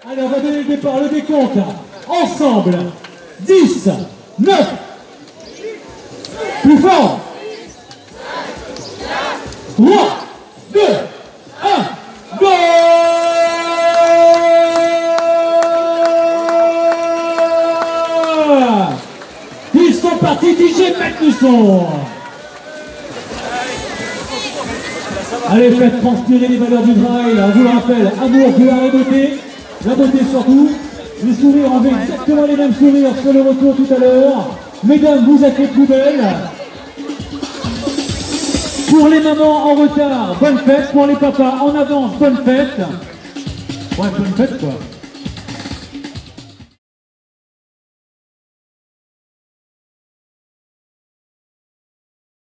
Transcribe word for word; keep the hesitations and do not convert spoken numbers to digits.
Allez, on va donner le départ, le décompte. Ensemble. dix, neuf. Plus fort. trois, deux, un. Go! Ils sont partis, D J Magnusson. Allez, faites transpirer les valeurs du trail. On vous le rappelle, amour, gloire et beauté. La beauté surtout. Les sourires, on fait exactement les mêmes sourires sur le retour tout à l'heure. Mesdames, vous êtes les plus belles. Pour les mamans en retard, bonne fête. Pour les papas en avance, bonne fête. Ouais, bonne fête quoi.